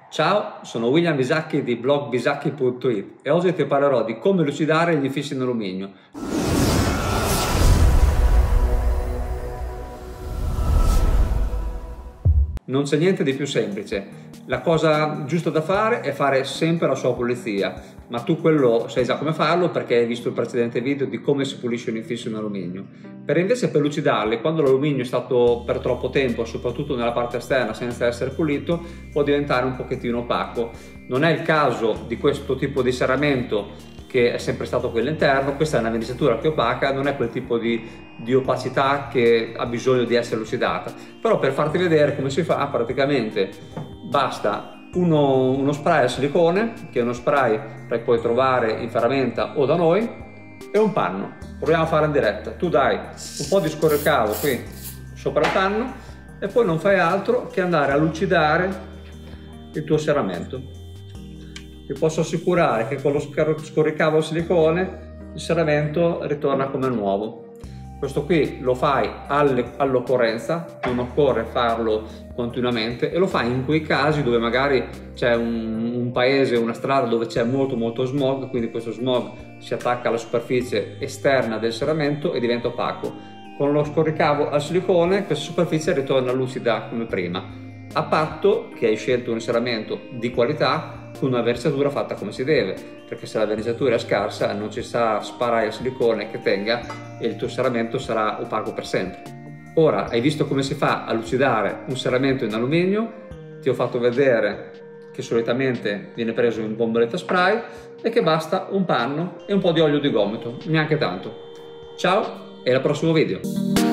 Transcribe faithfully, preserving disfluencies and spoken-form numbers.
Ciao, sono William Bisacchi di blog bisacchi punto it e oggi ti parlerò di come lucidare gli infissi in alluminio. Non c'è niente di più semplice. La cosa giusta da fare è fare sempre la sua pulizia, ma tu quello sai già come farlo perché hai visto il precedente video di come si pulisce un infisso in alluminio. Per invece per lucidarli, quando l'alluminio è stato per troppo tempo, soprattutto nella parte esterna senza essere pulito, può diventare un pochettino opaco. Non è il caso di questo tipo di serramento che è sempre stato quello interno. Questa è una verniciatura più opaca, non è quel tipo di, di opacità che ha bisogno di essere lucidata. Però per farti vedere come si fa, praticamente basta uno, uno spray al silicone, che è uno spray che puoi trovare in ferramenta o da noi, e un panno. Proviamo a fare in diretta. Tu dai un po' di scorricavo qui sopra il panno e poi non fai altro che andare a lucidare il tuo serramento. Ti posso assicurare che con lo scorricavo al silicone il serramento ritorna come nuovo. Questo qui lo fai all'occorrenza, non occorre farlo continuamente, e lo fai in quei casi dove magari c'è un, un paese, una strada dove c'è molto molto smog, quindi questo smog si attacca alla superficie esterna del serramento e diventa opaco. Con lo scorricavo al silicone questa superficie ritorna lucida come prima, a patto che hai scelto un serramento di qualità con una verniciatura fatta come si deve, perché se la verniciatura è scarsa non ci sarà spray al silicone che tenga e il tuo serramento sarà opaco per sempre. Ora hai visto come si fa a lucidare un serramento in alluminio, ti ho fatto vedere che solitamente viene preso in bomboletta spray e che basta un panno e un po' di olio di gomito, neanche tanto. Ciao e al prossimo video!